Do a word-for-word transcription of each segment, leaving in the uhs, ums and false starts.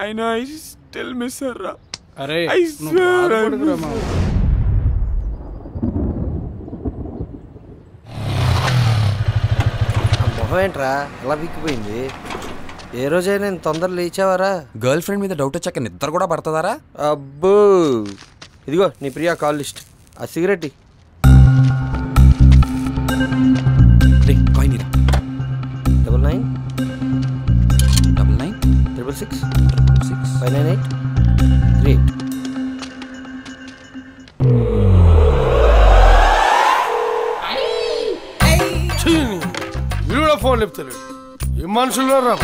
అయినా I still miss her రా. అరే ఐ స్వేర్ ఐ మిస్. మొహం ఏంట్రా అలా విక్కిపోయింది? ఏ రోజైనా నేను తొందర లేచావారా? గర్ల్ ఫ్రెండ్ మీద డౌట్ వచ్చాక నిద్ర కూడా పడుతుందారా? అబ్బో ఇదిగో నీ ప్రియా కాల్ లిస్ట్. ఆ cigarette double nine double nine triple six triple six five nine eight three eight. వీడు కూడా ఫోన్ చెప్తలేడు. ఏ మనుషుల్లో రా.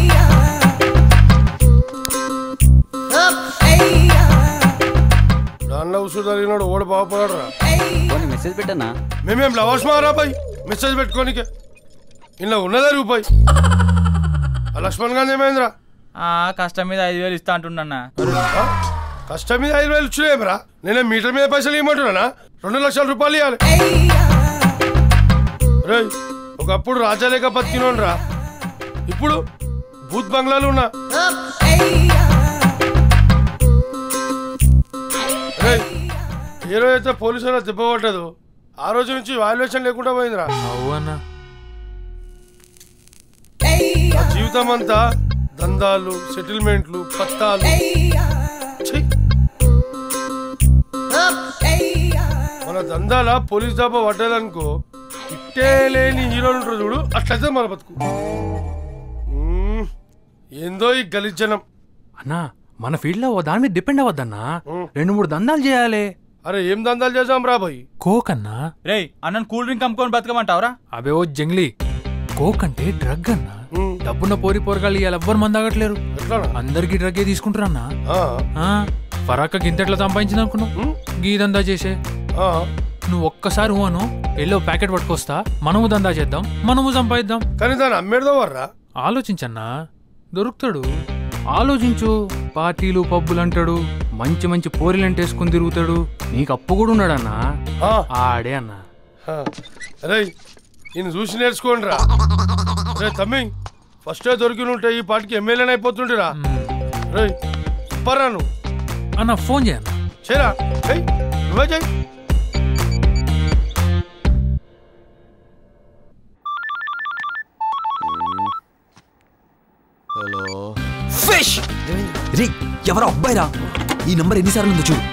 దానిలో ఉసు జరిగినాడు ఓడి బాగుపడాడు రా. మెసేజ్ పెట్టన్నా? మేమేం లవర్స్ మారా బాయ్ మెసేజ్ పెట్టుకోనికే. ఇలా ఉన్నదా రూపాయి. ఆ లక్ష్మణ్ గాంధీ ఏమైందిరా? కష్టం మీద ఐదు వేలు ఇస్తా అంటున్నా. కష్టం మీద ఐదు వేలు ఇచ్చులేమరా? నేనే మీటర్ మీద పైసలు ఇవ్వమంటున్నానా? రెండు లక్షల రూపాయలు ఇవ్వాలి. రే ఒకప్పుడు రాజాలేక బతికినోను రా. ఇప్పుడు భూత్ బంగ్లాలు ఉన్నా. ఏ రోజు అయితే పోలీసులు దెబ్బ పట్టదు ఆ రోజు నుంచి వాల్యుయేషన్ లేకుండా పోయిందిరా. జీవితం అంతా దందాలు, సెటిల్మెంట్లు, పత్తాలు. మన దందాల పోలీస్ దెబ్బ పడ్డదనుకో ఇట్టే లేని హీరోలు ఉంటారు చూడు, అట్లయితే మన బతుకు. ఏందో ఈ గలిజనం అన్నా. మన ఫీల్డ్ లో దాని మీద డిపెండ్ అవ్వద్దన్నా. రెండు మూడు దందాలు చేయాలి. అరే ఏం దందాలు చేద్దాం రా బాయ్? కోక్ అన్నా. రే అన్న కూల్ డ్రింక్ అమ్ముకొని బతకమంటావరా? అవే ఓ జంగ్లీ. కోక్ అంటే డ్రగ్ అన్నా. డబ్బున్న పోరి పోరగాళ్ళు ఇవాళ ఎవ్వరు మంది ఆగట్లేరు. అందరికి డ్రగ్గే తీసుకుంటారన్నా. ఫరాక గింతెట్లా సంపాదించింది అనుకున్నావు? గీ దందా చేసే నువ్వు ఒక్కసారి అను ఎల్లో ప్యాకెట్ పట్టుకొస్తా, మనము దందా చేద్దాం, మనము సంపాదిద్దాం. కానీ దాన్ని అమ్మేదో వర్రా. ఆలోచించన్నా, దొరుకుతాడు. ఆలోచించు. పార్టీలు పబ్బులు అంటాడు, మంచి మంచి పోరీలంటే వేసుకుని తిరుగుతాడు. నీకు అప్పు కూడా ఉన్నాడన్నా. ఆడే అన్నా. అరే ఈయన చూసి నేర్చుకోండి రా. రే తమ్మి ఫస్టే దొరికిన ఉంటే ఈ పాటికి ఎమ్మెల్యేని అయిపోతుండేరా. రే సూపర్రా నువ్వు. అన్న ఫోన్ చేయన్నా. చేయరా చెయ్యి, నువ్వే చెయ్యి. హలో ఫిష్ రే, ఎవరో అబ్బాయిరా. ఈ నంబర్ ఎన్నిసార్లు ఉందో చూడు.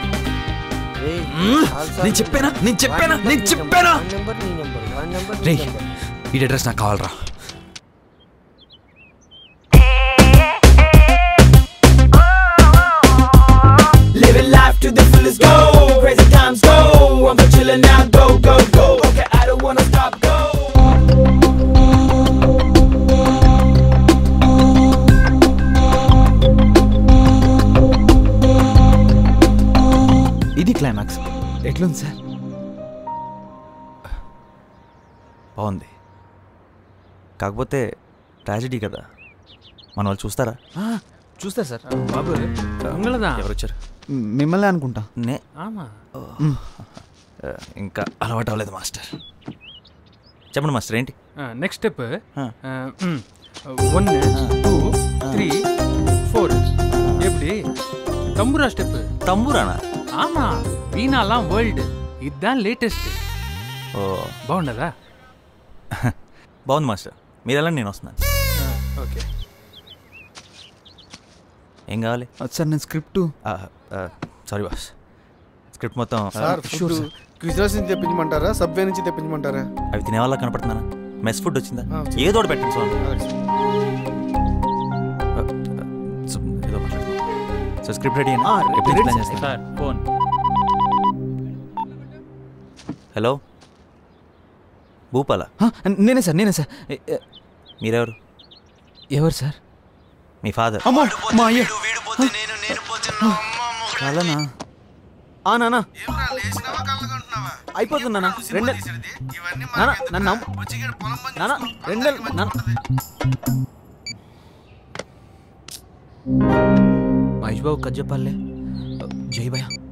నేను చెప్పానా నేను చెప్పానా నేను చెప్పానా రే, ఈ అడ్రస్ నాకు కావాలరా. Living life to the fullest, go crazy times, go I'm for chillin' now, go go go okay I don't wanna stop, go ఇది క్లైమాక్స్. ఎట్లుంది సార్? బాగుంది. కాకపోతే ట్రాజెడీ కదా, మన వాళ్ళు చూస్తారా? చూస్తారు సార్. బాబు ఎవరు వచ్చారు? మిమ్మల్ని అనుకుంటా. నే ఇంకా అలవాటు అవ్వలేదు మాస్టర్. చెప్పండి మాస్టర్ ఏంటి next step? One two three four. ఎప్పుడు తంబురా స్టెప్? తంబురానా? ఆమా వీణాలా వరల్డ్ ఇద్దా లేటెస్ట్. ఓ బాగుండదా? బాగుంది మాస్టర్. మీరు ఎలా నేను వస్తున్నాను. ఓకే ఏం కావాలి సార్? నేను స్క్రిప్ట్. సారీ బాస్, స్క్రిప్ట్ మొత్తం క్విజర్స్ నుంచి తెప్పించమంటారా, సబ్వే నుంచి తెప్పించమంటారా? అవి తినే వాళ్ళకి కనపడుతున్నానా? మెస్ ఫుడ్ వచ్చిందా? ఏదో ఒకటి పెట్టండి సార్. ఏదో మాట్లాడుతున్నాం. సో స్క్రిప్ట్ రెడీ అయినా ఎప్పుడు ప్లాన్ చేస్తాను? ఫోన్. హలో భూపాల? నేనే సార్ నేనే సార్. మీరెవరు? ఎవరు సార్? మీ ఫాదర్. అమ్మో మా అయ్య. అలానా? ఆ నాన్న అయిపోతుంది నాన్న. రెండు నాన్న నన్ను నాన్న రెండు నాన్న. మహేష్ బాబు కథ చెప్పాలే. జై భయ్యా.